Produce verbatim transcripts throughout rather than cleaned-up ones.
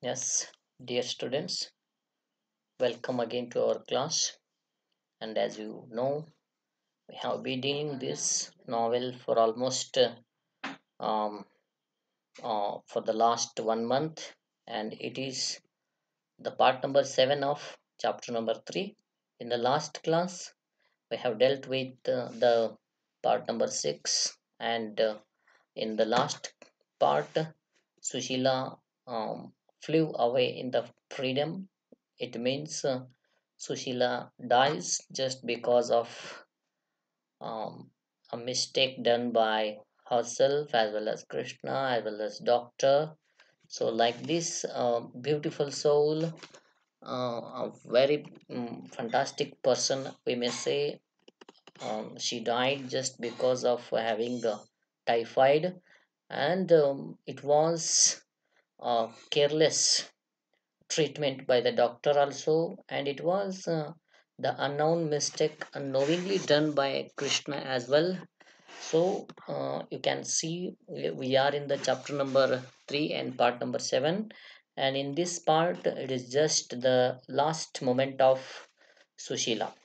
Yes, dear students, welcome again to our class. And as you know, we have been dealing this novel for almost uh, um, uh, for the last one month, and it is the part number seven of chapter number three. In the last class, we have dealt with uh, the part number six, and uh, in the last part, Sushila um, flew away in the freedom. It means uh, Sushila dies just because of um, a mistake done by herself as well as Krishna as well as doctor. So like this uh, beautiful soul, uh, a very um, fantastic person, we may say, um, she died just because of having uh, typhoid, and um, it was uh, careless treatment by the doctor also, and it was uh, the unknown mistake unknowingly done by Krishna as well. So uh, you can see we we are in the chapter number three and part number seven, and in this part it is just the last moment of Sushila.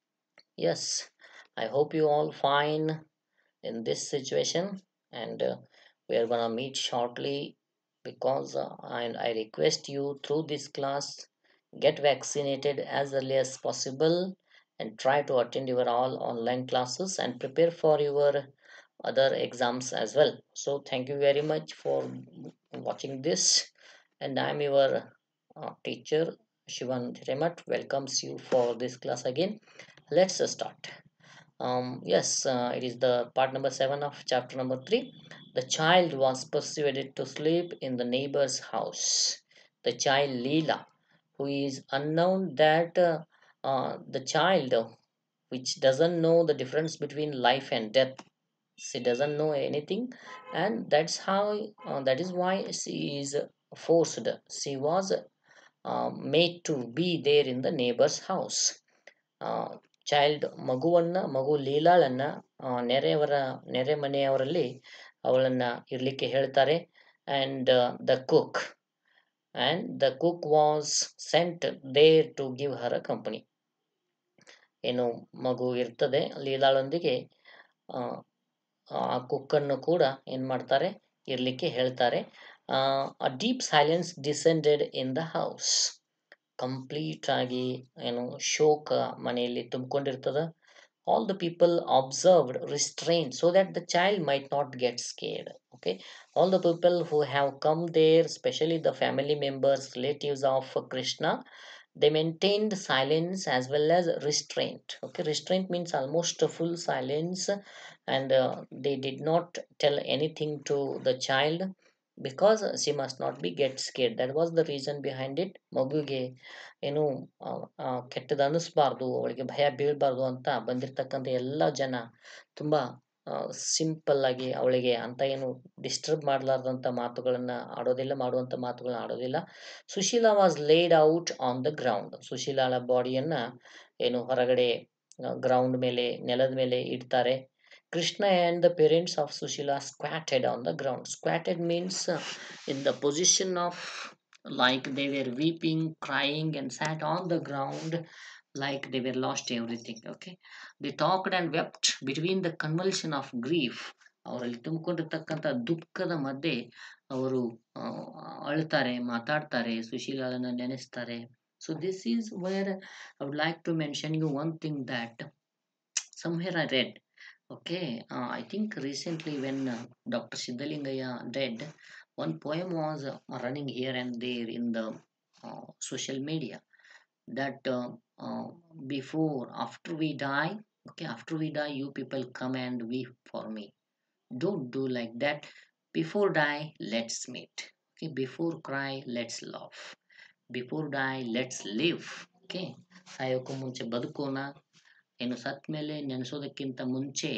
Yes, I hope you all fine in this situation, and uh, we are gonna meet shortly because uh, and I request you through this class get vaccinated as early as possible and try to attend your all online classes and prepare for your other exams as well. So thank you very much for watching this, and I'm your uh, teacher Shivan Remat welcomes you for this class again. Let's start. Um, yes, uh, it is the part number seven of chapter number three. The child was persuaded to sleep in the neighbor's house. The child Leela, who is unknown that uh, uh, the child uh, which doesn't know the difference between life and death. She doesn't know anything, and that's how uh, that is why she is forced. She was uh, made to be there in the neighbor's house. Child ಮಗುವನ್ನ ಮಗು ಲೀಲಾಳನ್ನ ಆ, ನೆರೆಯವರ ನೆರೆ ಮನೆಯವರಲ್ಲಿ ಅವಳನ್ನ ಇರ್ಲಿಕ್ಕೆ ಹೇಳ್ತಾರೆ and the cook and the cook was sent there to give her a company. ಏನು ಮಗು ಇರ್ತದೆ ಲೀಲಾಳೊಂದಿಗೆ, ಆ, ಆ ಕುಕ್ಕನ್ನು ಕೂಡ ಏನ್ ಮಾಡ್ತಾರೆ, ಇರ್ಲಿಕ್ಕೆ ಹೇಳ್ತಾರೆ. A deep silence descended in the house. Complete ಆಗಿ ಏನು ಶೋಕ ಮನೆಯಲ್ಲಿ ತುಂಬಿಕೊಂಡಿರ್ತದ. All the people observed restraint so that the child might not get scared. Okay, all the people who have come there, especially the family members, relatives of Krishna, they maintained silence as well as restraint. Okay, restraint means almost a full silence, and uh, they did not tell anything to the child because she must not be get scared. That was the reason behind it. ಮಗುಗೆ ಏನು ಆ, ಆ, ಕೆಟ್ಟದ್ದು ಅನ್ನಿಸ್ಬಾರ್ದು, ಅವಳಿಗೆ ಭಯ ಬೀಳ್ಬಾರ್ದು ಅಂತ ಬಂದಿರತಕ್ಕಂಥ ಎಲ್ಲ ಜನ ತುಂಬಾ ಸಿಂಪಲ್ ಆಗಿ ಅವಳಿಗೆ ಅಂತ ಏನು ಡಿಸ್ಟರ್ಬ್ ಮಾಡಲಾರ್ದಂಥ ಮಾತುಗಳನ್ನ ಆಡೋದಿಲ್ಲ, ಮಾಡುವಂಥ ಮಾತುಗಳನ್ನ ಆಡೋದಿಲ್ಲ. Sushila was laid out on the ground. ಸುಶೀಲಾಳ ಬಾಡಿಯನ್ನ ಏನು ಹೊರಗಡೆ ಗ್ರೌಂಡ್ ಮೇಲೆ, ನೆಲದ ಮೇಲೆ ಇಡ್ತಾರೆ. Krishna and the parents of Sushila squatted on the ground. Squatted means uh, in the position of like they were weeping, crying, and sat on the ground like they were lost everything. Okay, they talked and wept between the convulsion of grief. ಅವರಲ್ಲಿ ತುಂಬಿಕೊಂಡಿರ್ತಕ್ಕಂಥ ದುಃಖದ ಮಧ್ಯೆ ಅವರು ಅಳ್ತಾರೆ, ಮಾತಾಡ್ತಾರೆ, ಸುಶೀಲಾಳನ್ನ ನೆನೆಸ್ತಾರೆ. So this is where I would like to mention you one thing that somewhere I read. Okay, uh, I think recently when uh, Doctor Siddhalingaya died, one poem was uh, running here and there in the uh, social media that uh, uh, before, after we die, okay, after we die, you people come and weep for me. Don't do like that. Before die, let's meet. Okay, before cry, let's laugh. Before die, let's live. Okay, ಸಾಯೋಕ್ಕೂ ಮುಂಚೆ ಬದುಕೋಣ, ಏನು ಸತ್ ಮೇಲೆ ನೆನೆಸೋದಕ್ಕಿಂತ ಮುಂಚೆ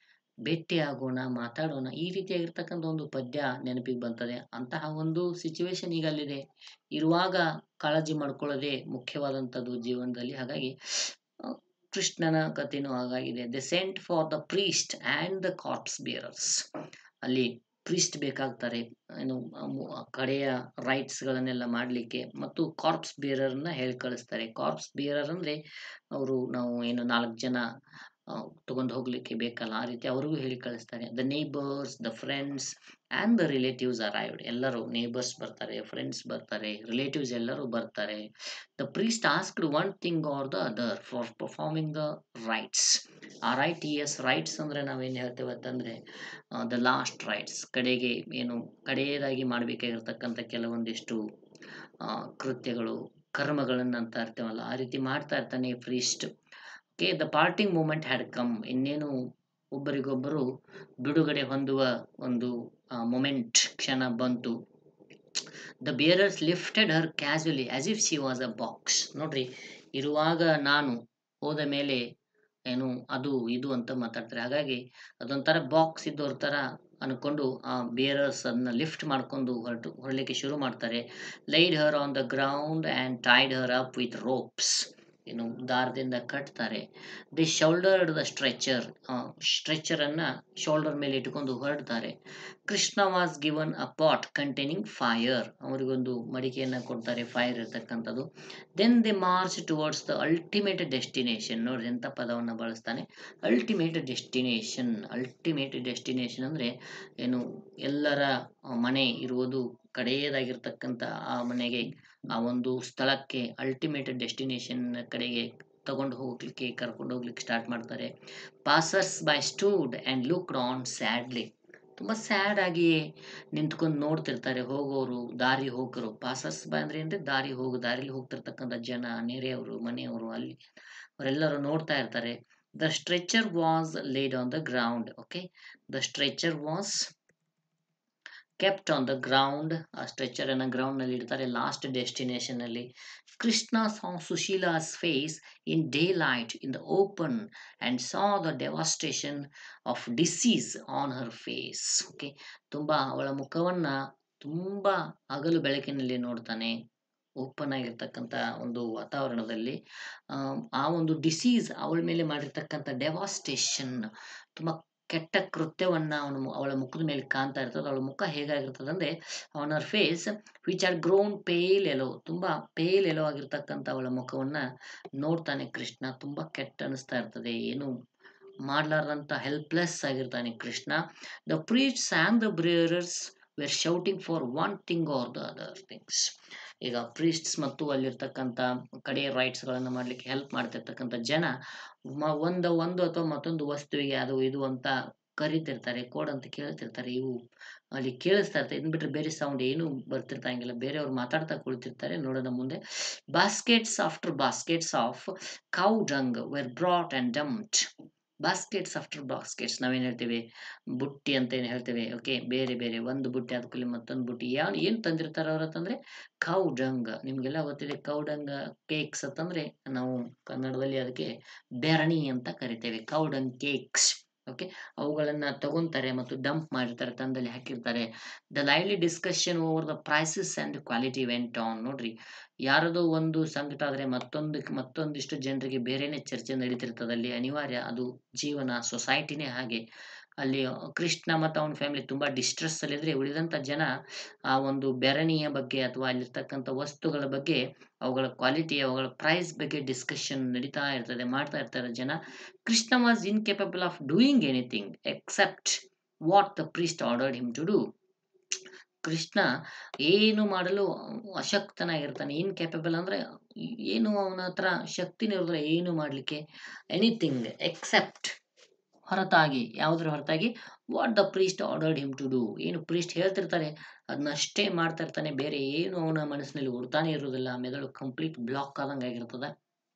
ಭೇಟಿಯಾಗೋಣ, ಮಾತಾಡೋಣ, ಈ ರೀತಿಯಾಗಿರ್ತಕ್ಕಂಥ ಒಂದು ಪದ್ಯ ನೆನಪಿಗೆ ಬರ್ತದೆ. ಅಂತಹ ಒಂದು ಸಿಚುವೇಶನ್ ಈಗ ಅಲ್ಲಿದೆ. ಇರುವಾಗ ಕಾಳಜಿ ಮಾಡ್ಕೊಳ್ಳೋದೇ ಮುಖ್ಯವಾದಂಥದ್ದು ಜೀವನದಲ್ಲಿ. ಹಾಗಾಗಿ ಆ, ಕೃಷ್ಣನ ಕಥೆನೂ ಹಾಗಾಗಿದೆ. They sent for the priest and the corpse bearers. ಅಲ್ಲಿ ಪ್ರೀಸ್ಟ್ ಬೇಕಾಗ್ತಾರೆ ಏನು ಕಡೆಯ ರೈಟ್ಸ್ಗಳನ್ನೆಲ್ಲ ಮಾಡಲಿಕ್ಕೆ, ಮತ್ತು ಕಾರ್ಪ್ಸ್ ಬೇರರ್ನ ಹೇಳಿ ಕಳಿಸ್ತಾರೆ. ಕಾರ್ಪ್ಸ್ ಬೇರರ್ ಅಂದರೆ ಅವರು ನಾವು ಏನು ನಾಲ್ಕು ಜನ ತಗೊಂಡು ಹೋಗ್ಲಿಕ್ಕೆ ಬೇಕಲ್ಲ, ಆ ರೀತಿ ಅವ್ರಿಗೂ ಹೇಳಿ ಕಳಿಸ್ತಾರೆ. The neighbours, the friends and the relatives arrived. ಎಲ್ಲರೂ ನೇಬರ್ಸ್ ಬರ್ತಾರೆ, ಫ್ರೆಂಡ್ಸ್ ಬರ್ತಾರೆ, ರಿಲೇಟಿವ್ಸ್ ಎಲ್ಲರೂ ಬರ್ತಾರೆ. The priest asked one thing or the other for performing the rites. ಆ ರೈಟ್ ಎಸ್ ರೈಟ್ಸ್ ಅಂದರೆ ನಾವೇನು ಹೇಳ್ತೇವೆ ಅಂತಂದರೆ ದ ಲಾಸ್ಟ್ ರೈಟ್ಸ್, ಕಡೆಗೆ ಏನು ಕಡೆಯದಾಗಿ ಮಾಡಬೇಕಾಗಿರ್ತಕ್ಕಂಥ ಕೆಲವೊಂದಿಷ್ಟು ಕೃತ್ಯಗಳು, ಕರ್ಮಗಳನ್ನು ಅಂತ ಇರ್ತೇವಲ್ಲ, ಆ ರೀತಿ ಮಾಡ್ತಾ ಇರ್ತಾನೆ priest. Okay, the parting moment had come. ಇನ್ನೇನು ಒಬ್ಬರಿಗೊಬ್ಬರು ಬಿಡುಗಡೆ ಹೊಂದುವ ಒಂದು ಮೊಮೆಂಟ್, ಕ್ಷಣ ಬಂತು. The bearers lifted her casually as if she was a box. ನೋಡ್ರಿ, ಇರುವಾಗ ನಾನು, ಹೋದ ಮೇಲೆ ಏನು ಅದು ಇದು ಅಂತ ಮಾತಾಡ್ತಾರೆ. ಹಾಗಾಗಿ ಅದೊಂಥರ ಬಾಕ್ಸ್ ಇದ್ದವ್ರ ಥರ ಅನ್ಕೊಂಡು ಆ ಬೇರರ್ಸ್ ಅದನ್ನ ಲಿಫ್ಟ್ ಮಾಡ್ಕೊಂಡು ಹೊರಟು ಹೊರಲಿಕ್ಕೆ ಶುರು ಮಾಡ್ತಾರೆ. Laid her on the ground and tied her up with ropes. ಏನು ದಾರದಿಂದ ಕಟ್ತಾರೆ. The shouldered the stretcher. ಸ್ಟ್ರೆಚರನ್ನು ಶೋಲ್ಡರ್ ಮೇಲೆ ಇಟ್ಕೊಂಡು ಹೊರಡ್ತಾರೆ. Krishna was given a pot containing fire. ಅವರಿಗೊಂದು ಮಡಿಕೆಯನ್ನು ಕೊಡ್ತಾರೆ, ಫೈರ್ ಇರ್ತಕ್ಕಂಥದ್ದು. Then the march towards the ultimate destination. ನೋಡ್ರಿ ಎಂಥ ಪದವನ್ನು ಬಳಸ್ತಾನೆ, ಅಲ್ಟಿಮೇಟ್ ಡೆಸ್ಟಿನೇಷನ್. ಅಲ್ಟಿಮೇಟ್ ಡೆಸ್ಟಿನೇಷನ್ ಅಂದರೆ ಏನು, ಎಲ್ಲರ ಮನೆ ಇರುವುದು ಕಡೆಯದಾಗಿರ್ತಕ್ಕಂಥ ಆ ಮನೆಗೆ, ಆ ಒಂದು ಸ್ಥಳಕ್ಕೆ, ಅಲ್ಟಿಮೇಟ್ ಡೆಸ್ಟಿನೇಷನ್ ಕಡೆಗೆ ತಗೊಂಡು ಹೋಗ್ಲಿಕ್ಕೆ, ಕರ್ಕೊಂಡು ಹೋಗ್ಲಿಕ್ಕೆ ಸ್ಟಾರ್ಟ್ ಮಾಡ್ತಾರೆ. Passers by stood and looked on sadly. ತುಂಬ ಸ್ಯಾಡ್ ಆಗಿ ನಿಂತ್ಕೊಂಡು ನೋಡ್ತಿರ್ತಾರೆ ಹೋಗೋರು, ದಾರಿ ಹೋಗರು. ಪಾಸರ್ಸ್ ಬೈ ಅಂದರೆ ಅಂದರೆ ದಾರಿ ಹೋಗು ದಾರಿಲಿ ಹೋಗ್ತಿರ್ತಕ್ಕಂಥ ಜನ, ನೆರೆಯವರು, ಮನೆಯವರು, ಅಲ್ಲಿ ಅವರೆಲ್ಲರೂ ನೋಡ್ತಾ ಇರ್ತಾರೆ. The stretcher was laid on the ground. Okay, the stretcher was kept on the ground. ಆ ಸ್ಟ್ರೆಚರ್ ಅನ್ನ ಗ್ರೌಂಡ್ ನಲ್ಲಿ ಇಡ್ತಾರೆ, ಲಾಸ್ಟ್ ಡೆಸ್ಟಿನೇಷನ್ ಅಲ್ಲಿ. Krishna saw Sushila's face in daylight in the open and saw the devastation of disease on her face. Okay, ತುಂಬಾ ಅವಳ ಮುಖವನ್ನ ತುಂಬಾ ಹಗಲು ಬೆಳಕಿನಲ್ಲಿ ನೋಡ್ತಾನೆ, ಓಪನ್ ಆಗಿರ್ತಕ್ಕಂಥ ಒಂದು ವಾತಾವರಣದಲ್ಲಿ. ಆ ಒಂದು ಡಿಸೀಸ್ ಅವಳ ಮೇಲೆ ಮಾಡಿರ್ತಕ್ಕಂಥ ಡೆವಾಸ್ಟೇಷನ್, ತುಂಬಾ ಕೆಟ್ಟ ಕೃತ್ಯವನ್ನ ಅವನು ಅವಳ ಮುಖದ ಮೇಲೆ ಕಾಣ್ತಾ ಇರ್ತದೆ. ಅವಳ ಮುಖ ಹೇಗಾಗಿರ್ತದೆ ಅಂದ್ರೆ, on her face which are grown pale yellow, ತುಂಬಾ ಪೇಲ್ ಎಲೋ ಆಗಿರ್ತಕ್ಕಂಥ ಅವಳ ಮುಖವನ್ನ ನೋಡ್ತಾನೆ ಕೃಷ್ಣ. ತುಂಬಾ ಕೆಟ್ಟ ಅನಿಸ್ತಾ ಇರ್ತದೆ, ಏನು ಮಾಡ್ಲಾರ್ದಂತ ಹೆಲ್ಪ್ಲೆಸ್ ಆಗಿರ್ತಾನೆ Krishna. The priest sang the bearers were shouting for one thing or the other things. ಈಗ ಪ್ರೀಸ್ಟ್ಸ್ ಮತ್ತು ಅಲ್ಲಿರ್ತಕ್ಕಂಥ ಕಡೆ ರೈಟ್ಸ್ಗಳನ್ನು ಮಾಡಲಿಕ್ಕೆ ಹೆಲ್ಪ್ ಮಾಡ್ತಿರ್ತಕ್ಕಂಥ ಜನ ಒಂದು ಒಂದು ಅಥವಾ ಮತ್ತೊಂದು ವಸ್ತುವಿಗೆ ಅದು ಇದು ಅಂತ ಕರಿತಿರ್ತಾರೆ, ಕೋಡ್ ಅಂತ ಕೇಳ್ತಿರ್ತಾರೆ. ಇವು ಅಲ್ಲಿ ಕೇಳಿಸ್ತಾ ಇರ್ತಾರೆ, ಇನ್ ಬಿಟ್ರೆ ಬೇರೆ ಸೌಂಡ್ ಏನು ಬರ್ತಿರ್ತಾಂಗಿಲ್ಲ, ಬೇರೆಯವ್ರು ಮಾತಾಡ್ತಾ ಕುಳಿತಿರ್ತಾರೆ. ನೋಡೋಣ ಮುಂದೆ. Baskets after baskets of cow dung were brought and dumped. Baskets after baskets ನಾವೇನು ಹೇಳ್ತೇವೆ, ಬುಟ್ಟಿ ಅಂತ ಏನು ಹೇಳ್ತೇವೆ. ಓಕೆ, ಬೇರೆ ಬೇರೆ ಒಂದು ಬುಟ್ಟಿ ಅದಕ್ಕಲ್ಲಿ ಮತ್ತೊಂದು ಬುಟ್ಟಿ. ಯಾವ ಏನು ತಂದಿರ್ತಾರೆ ಅವ್ರ ಅಂತಂದ್ರೆ ಕೌ ಡಂಗ್. ನಿಮಗೆಲ್ಲ ಗೊತ್ತಿದೆ ಕೌ ಡಂಗ್ ಕೇಕ್ಸ್ ಅಂತಂದ್ರೆ ನಾವು ಕನ್ನಡದಲ್ಲಿ ಅದಕ್ಕೆ ಬೆರಣಿ ಅಂತ ಕರಿತೇವೆ, ಕೌ ಡಂಗ್ ಕೇಕ್ಸ್. ಓಕೆ, ಅವುಗಳನ್ನ ತಗೊಂತಾರೆ ಮತ್ತು ಡಂಪ್ ಮಾಡಿರ್ತಾರೆ, ತಂದಲ್ಲಿ ಹಾಕಿರ್ತಾರೆ. The lively discussion over the prices and quality went on. ನೋಡ್ರಿ, ಯಾರದೋ ಒಂದು ಸಂಕಟ ಆದರೆ ಮತ್ತೊಂದಕ್ಕೆ ಮತ್ತೊಂದಿಷ್ಟು ಜನರಿಗೆ ಬೇರೆನೆ ಚರ್ಚೆ ನಡೀತಿರ್ತದೆ ಅಲ್ಲಿ, ಅನಿವಾರ್ಯ. ಅದು ಜೀವನ, ಸೊಸೈಟಿನೇ ಹಾಗೆ. ಅಲ್ಲಿ ಕೃಷ್ಣ ಮತ್ತು ಅವನ ಫ್ಯಾಮಿಲಿ ತುಂಬಾ ಡಿಸ್ಟ್ರೆಸ್ ಅಲ್ಲಿದ್ರೆ, ಉಳಿದಂತ ಜನ ಆ ಒಂದು ಬೆರಣಿಯ ಬಗ್ಗೆ ಅಥವಾ ಅಲ್ಲಿರ್ತಕ್ಕಂಥ ವಸ್ತುಗಳ ಬಗ್ಗೆ, ಅವುಗಳ ಕ್ವಾಲಿಟಿ, ಅವುಗಳ ಪ್ರೈಸ್ ಬಗ್ಗೆ ಡಿಸ್ಕಷನ್ ನಡೀತಾ ಇರ್ತದೆ, ಮಾಡ್ತಾ ಇರ್ತಾರೆ ಜನ. Krishna was incapable of doing anything except what the priest ordered him to do. Krishna ಏನು ಮಾಡಲು ಅಶಕ್ತನಾಗಿರ್ತಾನೆ. ಇನ್ಕ್ಯಾಪಬಲ್ ಅಂದ್ರೆ ಏನು, ಅವನ ಹತ್ರ ಶಕ್ತಿನೇ ಇರೋದಿಲ್ಲ ಏನು ಮಾಡ್ಲಿಕ್ಕೆ. ಎನಿಥಿಂಗ್ ಎಕ್ಸೆಪ್ಟ್, ಹೊರತಾಗಿ, ಯಾವುದ್ರ ಹೊರತಾಗಿ, what the priest ordered him to do. ಏನು ಪ್ರೀಸ್ಟ್ ಹೇಳ್ತಿರ್ತಾರೆ ಅದನ್ನಷ್ಟೇ ಮಾಡ್ತಾ ಇರ್ತಾನೆ, ಬೇರೆ ಏನು ಅವನ ಮನಸ್ಸಿನಲ್ಲಿ ಓಡ್ತಾನೆ ಇರೋದಿಲ್ಲ. ಮೆದುಳು ಕಂಪ್ಲೀಟ್ ಬ್ಲಾಕ್ ಆದಂಗೆ ಆಗಿರ್ತದೆ.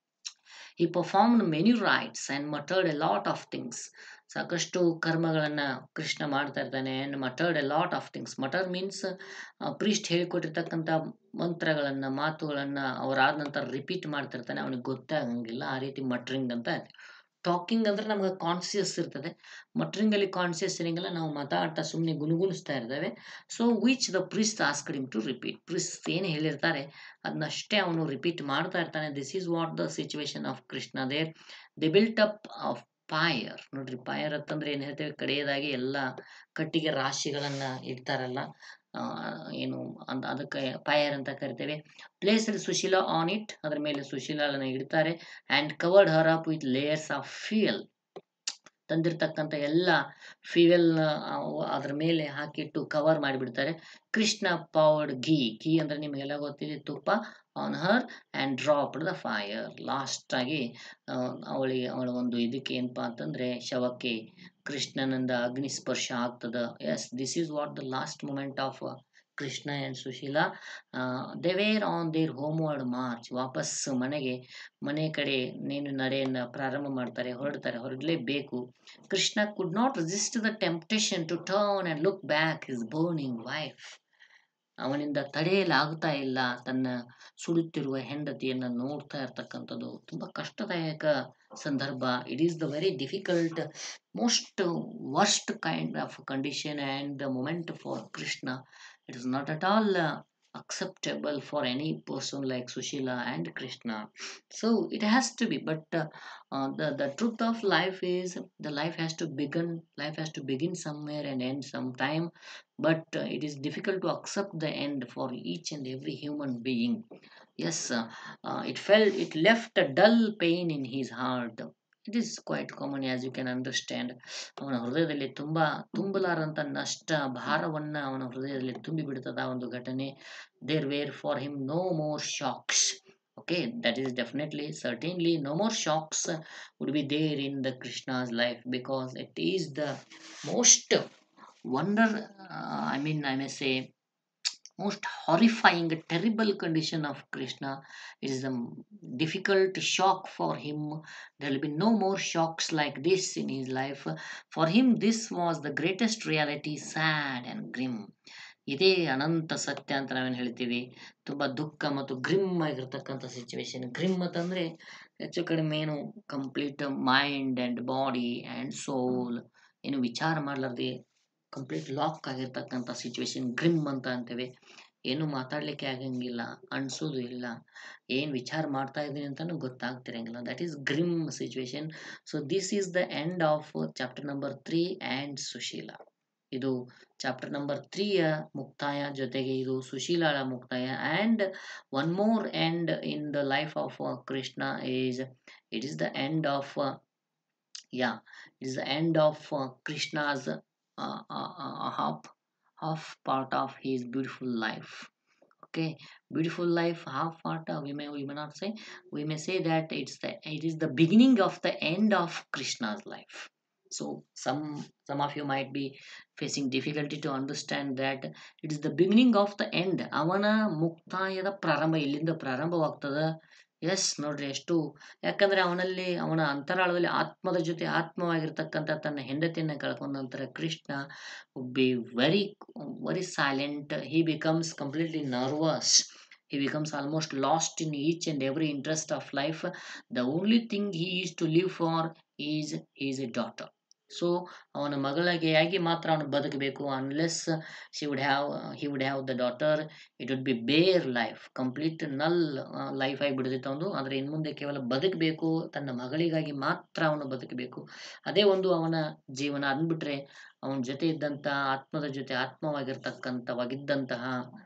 He performed many rites and muttered a lot of things. ಸಾಕಷ್ಟು ಕರ್ಮಗಳನ್ನ ಕೃಷ್ಣ ಮಾಡ್ತಾ ಇರ್ತಾನೆ. and muttered a lot of things. mutter means priest ಹೇಳಿಕೊಟ್ಟಿರ್ತಕ್ಕಂಥ ಮಂತ್ರಗಳನ್ನ, ಮಾತುಗಳನ್ನ ಅವರಾದ ನಂತರ ರಿಪೀಟ್ ಮಾಡ್ತಿರ್ತಾನೆ, ಅವನಿಗೆ ಗೊತ್ತಾಗಂಗಿಲ್ಲ. ಆ ರೀತಿ ಮಟ್ರಿಂಗ್ ಅಂತ. ಟಾಕಿಂಗ್ ಅಂದ್ರೆ ನಮ್ಗೆ ಕಾನ್ಸಿಯಸ್ ಇರ್ತದೆ, ಮಟ್ರಿಂಗ್ ಅಲ್ಲಿ ಕಾನ್ಸಿಯಸ್ ಇರಂಗಿಲ್ಲ, ನಾವು ಮಾತಾಡ್ತಾ ಸುಮ್ಮನೆ ಗುನುಗುಣಿಸ್ತಾ ಇರ್ತೇವೆ. So which the priest asked him to repeat. Priest ಏನು ಹೇಳಿರ್ತಾರೆ ಅದನ್ನಷ್ಟೇ ಅವನು ರಿಪೀಟ್ ಮಾಡ್ತಾ ಇರ್ತಾನೆ. This is what the situation of Krishna there. They built up of fire. ನೋಡ್ರಿ ಫೈರ್ ಅಂತಂದ್ರೆ ಏನ್ ಹೇಳ್ತೇವೆ, ಕಡೆಯದಾಗಿ ಎಲ್ಲ ಕಟ್ಟಿಗೆ ರಾಶಿಗಳನ್ನ ಇಡ್ತಾರಲ್ಲ, ಆ, ಏನು ಅಂತ ಅದಕ್ಕೆ ಫೈರ್ ಅಂತ ಕರಿತೇವೆ. ಪ್ಲೇಸ್ಡ್ ಸುಶೀಲಾ ಆನ್ ಇಟ್, ಅದ್ರ ಮೇಲೆ ಸುಶೀಲಾಳನ್ನ ಇಡ್ತಾರೆ. And covered her up with layers of fuel, ತಂದಿರ್ತಕ್ಕಂಥ ಎಲ್ಲ ಫ್ಯೂಯಲ್ ಅದ್ರ ಮೇಲೆ ಹಾಕಿಟ್ಟು ಕವರ್ ಮಾಡಿಬಿಡ್ತಾರೆ. ಕೃಷ್ಣ ಪೌಡ್ ಘೀ, ಘೀ ಅಂದ್ರೆ ನಿಮಗೆಲ್ಲ ಗೊತ್ತಿದೆ ತುಪ್ಪ, on her and dropped the fire. Last ಆಗಿ ಅವಳಿಗೆ ಅವಳ ಒಂದು ಇದಕ್ಕೆ ಏನಪ್ಪಾ ಅಂತಂದ್ರೆ ಶವಕ್ಕೆ ಕೃಷ್ಣನಿಂದ ಅಗ್ನಿ ಸ್ಪರ್ಶ ಆಗ್ತದ. Yes, this is what the last moment of Krishna and Sushila. They were on their homeward march, ವಾಪಸ್ ಮನೆಗೆ ಮನೆ ಕಡೆ ನೀನು ನಡೆಯನ್ನ ಪ್ರಾರಂಭ ಮಾಡ್ತಾರೆ, ಹೊರಡ್ತಾರೆ, ಹೊರಡಲೇಬೇಕು. Krishna could not resist the temptation to turn and look back his burning wife. ಅವನಿಂದ ತಡೆಯಲಾಗ್ತಾ ಇಲ್ಲ ತನ್ನ ಸುಡುತ್ತಿರುವ ಹೆಂಡತಿಯನ್ನ ನೋಡ್ತಾ ಇರ್ತಕ್ಕಂಥದ್ದು. ತುಂಬಾ ಕಷ್ಟದಾಯಕ ಸಂದರ್ಭ. It is the very difficult, most worst kind of condition and the moment for Krishna. It is not at all acceptable for any person like Sushila and Krishna. So it has to be, but uh, uh, the the truth of life is the life has to begin. Life has to begin somewhere and end sometime, but uh, it is difficult to accept the end for each and every human being. Yes, uh, uh, it felt it left a dull pain in his heart. It is quite common, as you can understand. ಅವನ ಹೃದಯದಲ್ಲಿ ತುಂಬಾ ತುಂಬಲಾರಂತ ನಷ್ಟ ಭಾರವನ್ನ ಅವನ ಹೃದಯದಲ್ಲಿ ತುಂಬಿ ಬಿಡ್ತದ ಆ ಒಂದು ಘಟನೆ. There were for him no more shocks. Okay, that is definitely, certainly, no more shocks would be there in the Krishna's life, because it is the most wonder, uh, I mean, I may say, most horrifying, terrible condition of Krishna. It is a difficult shock for him. There will be no more shocks like this in his life. For him, this was the greatest reality, sad and grim. ಇದೇ ಅನಂತ ಸತ್ಯ ಅಂತ ನಾವೇನು ಹೇಳ್ತೀವಿ. ತುಂಬಾ ದುಃಖ ಮತ್ತು grim ಆಗಿರ್ತಕ್ಕಂಥ situation. Grim ಅಂತಂದ್ರೆ ಹೆಚ್ಚು ಕಡಿಮೆ ಏನು complete mind and body and soul ಏನು ವಿಚಾರ ಮಾಡ್ಲಾರ್ದೆ ಕಂಪ್ಲೀಟ್ ಲಾಕ್ ಆಗಿರ್ತಕ್ಕಂಥ ಸಿಚುವೇಶನ್ ಗ್ರಿಮ್ ಅಂತ ಅಂತೇವೆ. ಏನು ಮಾತಾಡ್ಲಿಕ್ಕೆ ಆಗಂಗಿಲ್ಲ, ಅನ್ಸೋದು ಇಲ್ಲ, ಏನ್ ವಿಚಾರ ಮಾಡ್ತಾ ಇದ್ದೀನಿ ಅಂತಾನು ಗೊತ್ತಾಗ್ತಿರಂಗಿಲ್ಲ. That is grim situation. So this is the end of chapter number three and Sushila. ಇದು ಚಾಪ್ಟರ್ ನಂಬರ್ ತ್ರೀಯ ಮುಕ್ತಾಯ, ಜೊತೆಗೆ ಇದು ಸುಶೀಲಾಳ ಮುಕ್ತಾಯ. And one more end in the life of Krishna is, it is the end of, yeah it is the end of uh, Krishna's uh, uh, uh, half half part of his beautiful life. Okay, beautiful life, half part, uh, we may we may not say, we may say that it's the it is the beginning of the end of Krishna's life. So some some of you might be facing difficulty to understand that it is the beginning of the end. ಅವನ ಮುಕ್ತಾಯದ ಪ್ರಾರಂಭ ಇಲ್ಲಿಂದ ಪ್ರಾರಂಭವಾಗ್ತದ. S, ನೋಡ್ರಿ ಎಷ್ಟು, ಯಾಕಂದ್ರೆ ಅವನಲ್ಲಿ ಅವನ ಅಂತರಾಳದಲ್ಲಿ ಆತ್ಮದ ಜೊತೆ ಆತ್ಮವಾಗಿರ್ತಕ್ಕಂಥ ತನ್ನ ಹೆಂಡತಿಯನ್ನ ಕಳ್ಕೊಂಡ ನಂತರ Krishna be very very silent. He becomes completely nervous. He becomes almost lost in each and every interest of life. The only thing he is to live for is his daughter. So ಅವನ ಮಗಳಿಗಾಗಿ ಮಾತ್ರ ಅವನು ಬದುಕಬೇಕು. Unless she would have he would have the daughter, it would be bare life, complete null life ಆಗಿ ಬಿಡ್ತಿತ್ತು ಅವನು. ಆದರೆ ಇನ್ನು ಮುಂದೆ ಕೇವಲ ಬದುಕಬೇಕು, ತನ್ನ ಮಗಳಿಗಾಗಿ ಮಾತ್ರ ಅವನು ಬದುಕಬೇಕು, ಅದೇ ಒಂದು ಅವನ ಜೀವನ. ಅಂದ್ಬಿಟ್ರೆ ಅವನ ಜೊತೆ ಇದ್ದಂಥ ಆತ್ಮದ ಜೊತೆ ಆತ್ಮವಾಗಿರ್ತಕ್ಕಂಥವಾಗಿದ್ದಂತಹ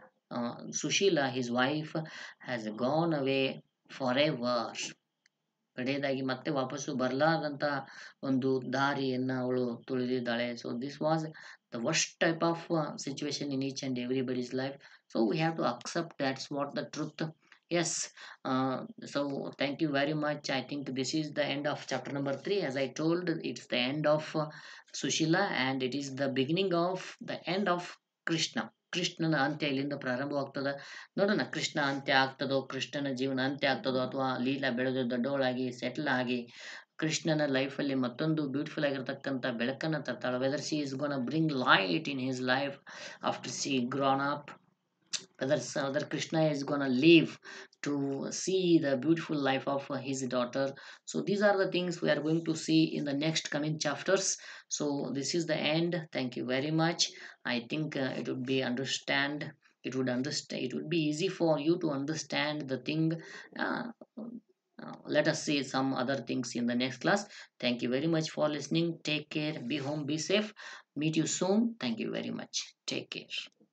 Sushila, his wife, has gone away for ever. ಕಡೆಯದಾಗಿ ಮತ್ತೆ ವಾಪಸ್ಸು ಬರಲಾದಂತ ಒಂದು ದಾರಿಯನ್ನ ಅವಳು ತುಳಿದಿದ್ದಾಳೆ. So this was the worst type of situation in each and everybody's life. So we have to accept that's what the truth. Yes, uh, so thank you very much. I think this is the end of chapter number three. As I told, it's the end of uh, Sushila, and it is the beginning of the end of Krishna. ಕೃಷ್ಣನ ಅಂತ್ಯ ಇಲ್ಲಿಂದ ಪ್ರಾರಂಭವಾಗ್ತದ. ನೋಡೋಣ, ಕೃಷ್ಣ ಅಂತ್ಯ ಆಗ್ತದೋ, ಕೃಷ್ಣನ ಜೀವನ ಅಂತ್ಯ ಆಗ್ತದೋ, ಅಥವಾ ಲೀಲಾ ಬೆಳೆದು ದೊಡ್ಡವಳಾಗಿ ಸೆಟ್ಲ್ ಆಗಿ ಕೃಷ್ಣನ ಲೈಫಲ್ಲಿ ಮತ್ತೊಂದು ಬ್ಯೂಟಿಫುಲ್ ಆಗಿರ್ತಕ್ಕಂಥ ಬೆಳಕನ್ನು ತರ್ತಾಳೆ. Whether she is gone bring light in his life after she grown up, whether whether Krishna is gonna live to see the beautiful life of uh, his daughter. So these are the things we are going to see in the next coming chapters. So this is the end. Thank you very much. I think uh, it would be understand it would understand it would be easy for you to understand the thing uh, Uh, let us see some other things in the next class. Thank you very much for listening. Take care. Be home. Be safe. Meet you soon. Thank you very much. Take care.